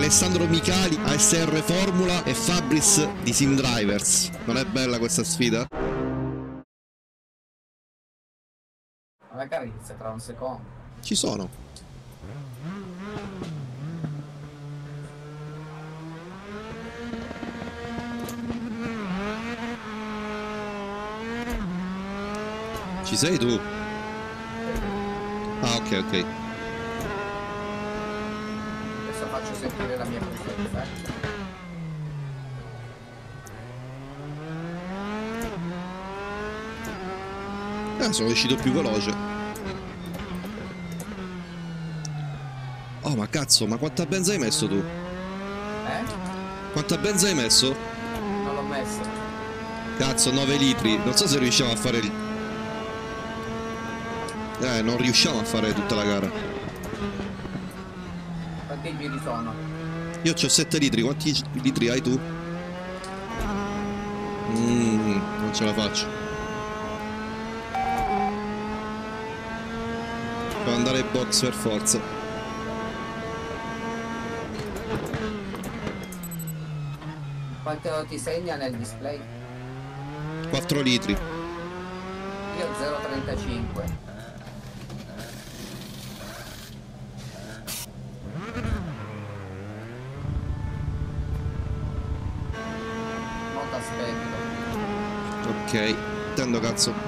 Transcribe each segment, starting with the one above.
Alessandro Micali, ASR Formula e Fabris di Sim Drivers. Non è bella questa sfida? La gara inizia tra un secondo. Ci sono. Ci sei tu? Ah, ok, ok. Adesso faccio sentire la mia presenza. Sono uscito più veloce. Oh, ma cazzo, ma quanta benza hai messo tu? Quanta benza hai messo? Non l'ho messo. Cazzo, 9 litri. Non so se riusciamo a fare il... non riusciamo a fare tutta la gara. Quanti giri sono? Io ho 7 litri. Quanti litri hai tu? Non ce la faccio. Devo andare in box per forza. Quanto ti segna nel display? 4 litri. Io 0,35. Molto aspetto. Ok, tendo cazzo.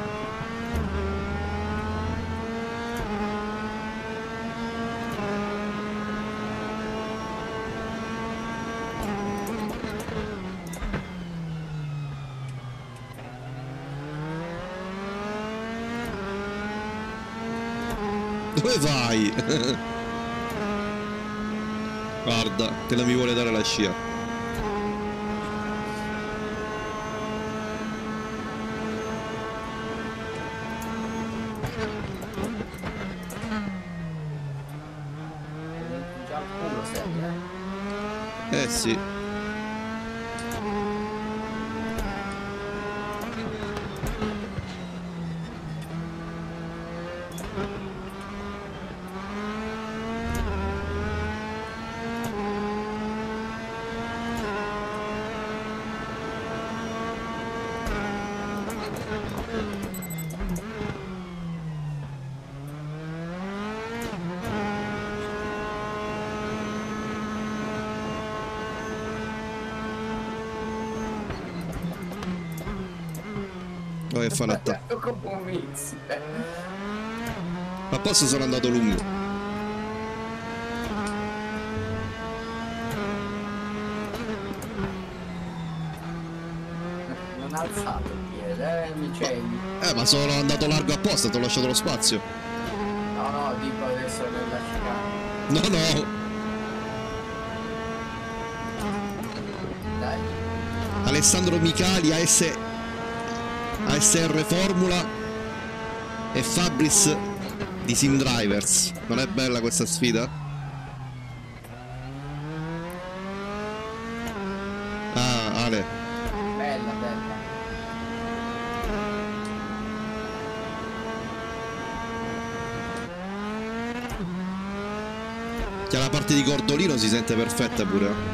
Dove vai? Guarda, che non mi vuole dare la scia. Già al culo sei, Sì. Dove fa l'attacco? come un mix. Ma posso sono andato lungo. Non ha alzato il piede, Miceli. Ma sono andato largo apposta, ti ho lasciato lo spazio. No, dico adesso nella chicana. No. Dai. Alessandro Micali, ASR Formula e Fabris di Sim Drivers. Non è bella questa sfida? Ah, Ale. Bella. Che la parte di Cordolino si sente perfetta pure.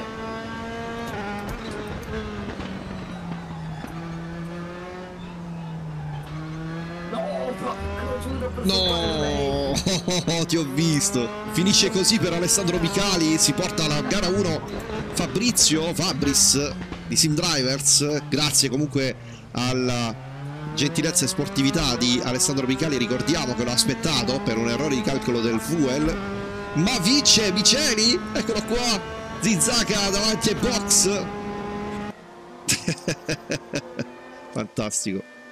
No, ti ho visto. Finisce così per Alessandro Micali. Si porta alla gara 1 Fabris di Sim Drivers. Grazie comunque alla gentilezza e sportività di Alessandro Micali. Ricordiamo che l'ho aspettato per un errore di calcolo del fuel, ma vince Miceli. Eccolo qua, Zizaka davanti ai box. Fantastico.